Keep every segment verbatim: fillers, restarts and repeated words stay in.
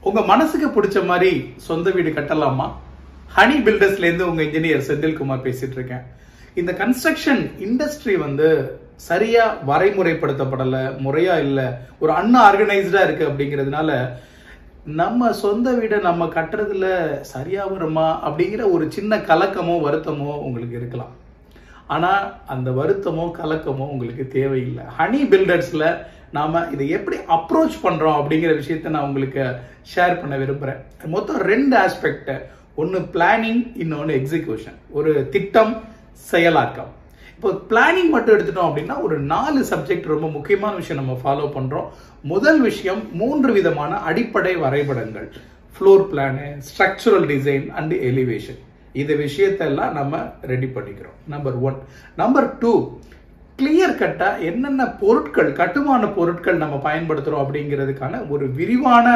உங்க மனசுக்கு பிடிச்ச மாதிரி சொந்த வீடு கட்டலாமா? ஹனி பில்டர்ஸ்ல இருந்து உங்க இன்ஜினியர் செந்தில்குமார் பேசிட்டு இருக்கேன். இந்த கன்ஸ்ட்ரக்ஷன் இண்டஸ்ட்ரி வந்து சரியா வரைமுறைப்படுத்தப்படல, முறையா இல்ல, ஒரு அன்ஆர்கனைஸ்டா இருக்கு. அப்படிங்கிறதுனால நம்ம சொந்த வீடை நம்ம கட்டுறதுல சரியா வருமா அப்படிங்கிற ஒரு சின்ன கலக்கமோ வருத்தமோ உங்களுக்கு இருக்கலாம். ஆனா அந்த வருத்தமோ கலக்கமோ உங்களுக்கு தேவையில்லை. ஹனி பில்டர்ஸ்ல நாம இதை எப்படி அப்ரோச் பண்றோம் அப்படிங்கிற விஷயத்த நான் உங்களுக்கு ஷேர் பண்ண விரும்புறேன். மொத்தம் ரெண்டு ஆஸ்பெக்ட், ஒன்னு பிளானிங், இன்னொன்னு எக்ஸிகியூஷன். ஒரு திட்டம், செயலாக்கம். இப்போ பிளானிங் மட்டும் எடுத்துட்டோம் அப்படின்னா ஒரு நாலு சப்ஜெக்ட் ரொம்ப முக்கியமான விஷயம் நம்ம ஃபாலோ பண்றோம். முதல் விஷயம் மூன்று விதமான அடிப்படை வரைபடங்கள், floor plan, structural design and elevation. இந்த விஷயத்தெல்லாம் நம்ம ரெடி பண்ணிக்கிறோம். Number one. Number two, clear கட்டா என்னென்ன பொருட்கள், கட்டுமான பொருட்கள் நம்ம பயன்படுத்துறோம் அப்படிங்கிறதுக்கான ஒரு விரிவான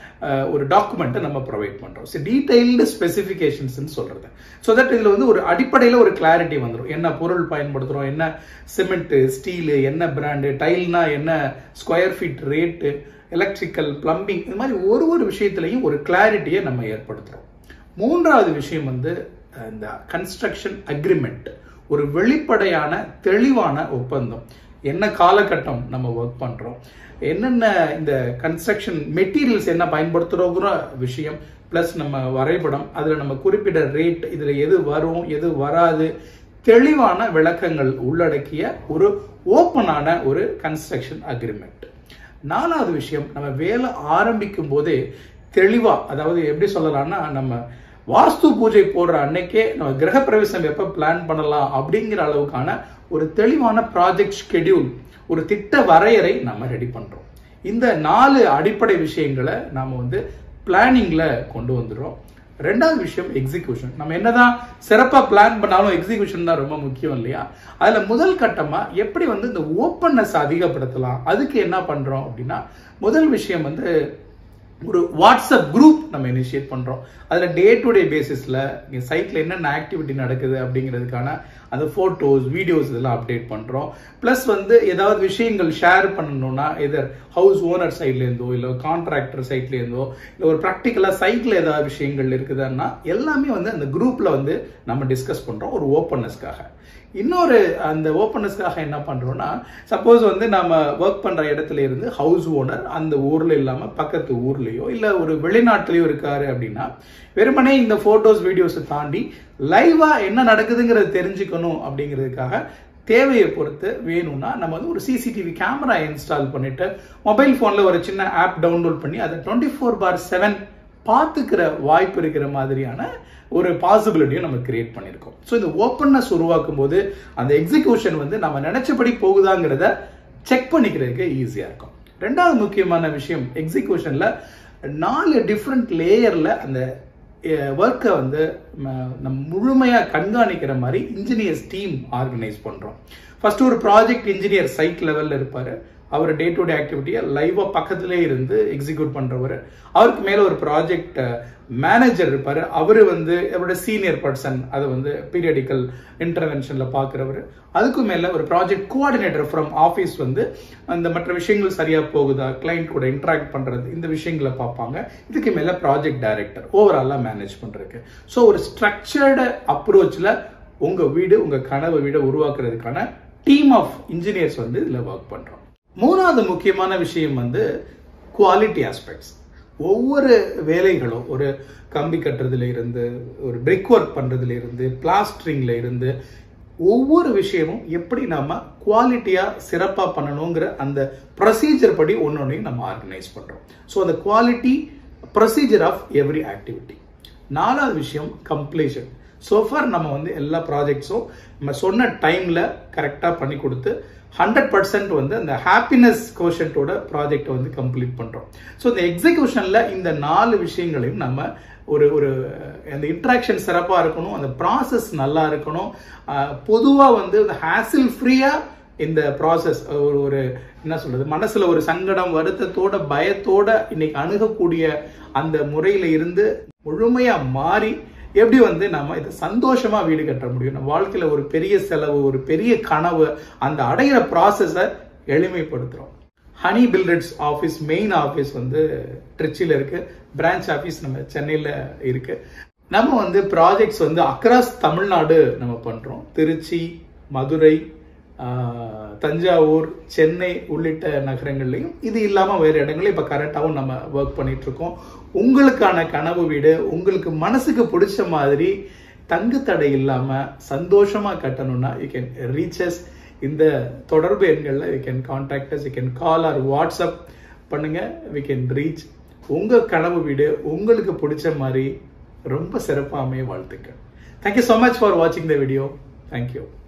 ஒரு டாக்குமெண்ட்டை நம்ம ப்ரொவைட் பண்றோம். டீடைல்டு ஸ்பெசிஃபிகேஷன்ஸ் சொல்றது. ஸோ தட் இதுல வந்து ஒரு அடிப்படையில் ஒரு கிளாரிட்டி வந்துடும். என்ன பொருள் பயன்படுத்துறோம், என்ன சிமெண்ட், ஸ்டீலு, என்ன பிராண்டு, டைல்னா என்ன, square feet rate, electrical, plumbing, இந்த மாதிரி ஒரு ஒரு விஷயத்திலையும் ஒரு கிளாரிட்டியை நம்ம ஏற்படுத்துறோம். மூன்றாவது விஷயம் வந்து இந்த கன்ஸ்ட்ரக்ஷன் அக்ரிமெண்ட். ஒரு வெளிப்படையான தெளிவான ஒப்பந்தம். என்ன காலகட்டம் நம்ம ஒர்க் பண்றோம், என்னென்ன இந்த கன்ஸ்ட்ரக்ஷன் மெட்டீரியல்ஸ் என்ன பயன்படுத்துறோங்கிற விஷயம், பிளஸ் நம்ம வரைபடம், அதுல நம்ம குறிப்பிட்ட ரேட், இதுல எது வரும் எது வராது, தெளிவான விளக்கங்கள் உள்ளடக்கிய ஒரு ஓப்பனான ஒரு கன்ஸ்ட்ரக்ஷன் அக்ரிமெண்ட். நாலாவது விஷயம், நம்ம வேலை ஆரம்பிக்கும் போதே தெளிவா, அதாவது எப்படி சொல்லலாம்னா, நம்ம வாஸ்து பூஜை போடுற அன்னைக்கே நம்ம கிரக பிரவேசம் எப்ப பிளான் பண்ணலாம் அப்படிங்கிற அளவுக்கான ஒரு தெளிவான ப்ராஜெக்ட் ஷெட்யூல், ஒரு திட்ட வரையறை நம்ம ரெடி பண்றோம். இந்த நாலு அடிப்படை விஷயங்களை நாம வந்து பிளானிங்ல கொண்டு வந்துடுறோம். ரெண்டாவது விஷயம் எக்ஸிகியூஷன். நம்ம என்னதான் சிறப்பா பிளான் பண்ணாலும் எக்ஸிகியூஷன் தான் ரொம்ப முக்கியம் இல்லையா? அதுல முதல் கட்டமா எப்படி வந்து இந்த ஓப்பன்னஸ் அதிகப்படுத்தலாம், அதுக்கு என்ன பண்றோம் அப்படின்னா, முதல் விஷயம் வந்து ஒரு வாட்ஸ்அப் குரூப் நம்ம இனிஷியேட் பண்றோம். அதுல டே டு டே பேசிஸ்ல சைட்ல என்னென்ன ஆக்டிவிட்டி நடக்குது அப்படிங்கிறதுக்கான அந்த போட்டோஸ், வீடியோஸ் இதெல்லாம் அப்டேட் பண்றோம். பிளஸ் வந்து ஏதாவது விஷயங்கள் ஷேர் பண்ணணும்னா எதர் ஹவுஸ் ஓனர் சைட்ல இருந்தோ இல்ல கான்ட்ராக்டர் சைட்ல இருந்தோ இல்ல ஒரு ப்ராக்டிக்கலா சைட்ல ஏதாவது விஷயங்கள் இருக்குதுன்னா எல்லாமே வந்து அந்த குரூப்ல வந்து நம்ம டிஸ்கஸ் பண்றோம் ஒரு ஓப்பன்னஸ்க்காக. இன்னொரு அந்த ஓப்பனஸ்க்காக என்ன பண்றோம்னா, சப்போஸ் வந்து நம்ம ஒர்க் பண்ற இடத்துல இருந்து ஹவுஸ் ஓனர் அந்த ஊர்ல இல்லாம பக்கத்து ஊர்லயோ இல்ல ஒரு வெளிநாட்டிலயோ இருக்காரு அப்படின்னா, வெறுமனே இந்த போட்டோஸ் வீடியோஸ் தாண்டி லைவா என்ன நடக்குதுங்கிறது தெரிஞ்சுக்கணும் அப்படிங்கிறதுக்காக தேவையை பொறுத்து வேணும்னா நம்ம வந்து ஒரு சிசிடிவி கேமரா இன்ஸ்டால் பண்ணிட்டு மொபைல் போன்ல ஒரு சின்ன ஆப் டவுன்லோட் பண்ணி அதை டுவெண்ட்டி ஃபோர் பார் செவன் பார்த்துக்கிற வாய்ப்பு இருக்கிற மாதிரியான ஒரு பாசிபிலிட்டியை நம்ம கிரியேட் பண்ணியிருக்கோம். ஸோ இந்த ஓப்பன்னஸ் உருவாக்கும் போது அந்த எக்ஸிகியூஷன் வந்து நம்ம நினைச்சபடி போகுதாங்கிறத செக் பண்ணிக்கிறதுக்கு ஈஸியா இருக்கும். ரெண்டாவது முக்கியமான விஷயம், எக்ஸிகியூஷன்ல நாலு டிஃப்ரெண்ட் லேயர்ல அந்த ஒர்க்கை வந்து நம்ம முழுமையா கண்காணிக்கிற மாதிரி இன்ஜினியர்ஸ் டீம் ஆர்கனைஸ் பண்றோம். ஃபர்ஸ்ட் ஒரு ப்ராஜெக்ட் இன்ஜினியர் சைட் லெவல்ல இருப்பாரு. அவர் டே டு டே ஆக்டிவிட்டியை லைவா பக்கத்திலே இருந்து எக்ஸிக்யூட் பண்றவர். அவருக்கு மேல ஒரு ப்ராஜெக்ட் மேனேஜர் இருப்பாரு. அவரு வந்து அவரோட சீனியர் பர்சன், அதை வந்து பீரியடிக்கல் இன்டர்வென்ஷன்ல பாக்குறவர். அதுக்கு மேல ஒரு ப்ராஜெக்ட் கோஆர்டினேட்டர் ஃப்ரம் ஆஃபீஸ் வந்து அந்த மற்ற விஷயங்கள் சரியா போகுதா, கிளைண்ட் கூட இன்டராக்ட் பண்றது, இந்த விஷயங்களை பார்ப்பாங்க. இதுக்கு மேல ப்ராஜெக்ட் டைரக்டர் ஓவராலா மேனேஜ் பண்றதுக்கு. ஸோ ஒரு ஸ்ட்ரக்சர்டு அப்ரோச்ல உங்க வீடு, உங்க கனவு வீடை உருவாக்குறதுக்கான டீம் ஆஃப் இன்ஜினியர்ஸ் வந்து இதுல ஒர்க் பண்றோம். மூணாவது முக்கியமான விஷயம் வந்து குவாலிட்டி ஆஸ்பெக்ட்ஸ். ஒவ்வொரு வேலைகளும், ஒரு கம்பி கட்டுறதுல இருந்து, ஒரு பிரிக் ஒர்க் பண்றதுல இருந்து, பிளாஸ்டரிங்ல இருந்து, ஒவ்வொரு விஷயமும் எப்படி நாம குவாலிட்டியா சிறப்பா பண்ணணுங்கிற அந்த ப்ரொசீஜர் படி ஒன்னொன்னையும் நம்ம ஆர்கனைஸ் பண்றோம். ஸோ அந்த quality procedure of every activity. நாலாவது விஷயம் கம்ப்ளீஷன். சோஃபார் நம்ம வந்து எல்லா ப்ராஜெக்ட்ஸும் நம்ம சொன்ன டைம்ல கரெக்டா பண்ணி கொடுத்து ஹண்ட்ரட் பர்சன்ட் வந்து அந்த ஹாப்பினஸ் கோஷன்டோட ப்ராஜெக்ட் வந்து கம்ப்ளீட் பண்றோம். ஸோ இந்த எக்ஸிகியூஷன்ல இந்த நாலு விஷயங்களையும் நம்ம ஒரு ஒரு அந்த இன்ட்ராக்ஷன் சிறப்பா இருக்கணும், அந்த ப்ராசஸ் நல்லா இருக்கணும். பொதுவா வந்து ஹேசில் ஃப்ரீயா இந்த ப்ராசஸ் ஒரு ஒரு என்ன சொல்றது, மனசுல ஒரு சங்கடம், வருத்தத்தோட, பயத்தோட இன்னைக்கு அணுகக்கூடிய அந்த முறையில இருந்து முழுமையா மாறி எப்படி வந்து நம்ம இதை சந்தோஷமா வீடு கட்ட முடியும். நம்ம வாழ்க்கையில ஒரு பெரிய செலவு, ஒரு பெரிய கனவு, அந்த அடையிற ப்ராசஸை எளிமைப்படுத்துறோம். Honey Builders office main office வந்து திருச்சியில் இருக்கு, பிரான்ச் ஆஃபீஸ் நம்ம சென்னையில் இருக்கு. நம்ம வந்து ப்ராஜெக்ட்ஸ் வந்து அக்ராஸ் தமிழ்நாடு நம்ம பண்றோம். திருச்சி, மதுரை, தஞ்சாவூர், சென்னை உள்ளிட்ட நகரங்கள்லையும், இது இல்லாம வேற இடங்கள்ல இப்ப கரெக்டாகவும் நம்ம ஒர்க் பண்ணிட்டு இருக்கோம். உங்களுக்கான கனவு வீடு உங்களுக்கு மனசுக்கு பிடிச்ச மாதிரி தங்கு தடை இல்லாம சந்தோஷமா கட்டணும்னா யூ கேன் ரீச்சஸ். இந்த தொடர்பு எண்கள்ல you can contact us, you can call or WhatsApp பண்ணுங்க. We can reach. உங்க கனவு வீடு உங்களுக்கு பிடிச்ச மாதிரி ரொம்ப சிறப்பாக அமைய வாழ்த்துக்கள். Thank you so much for watching the video. Thank you.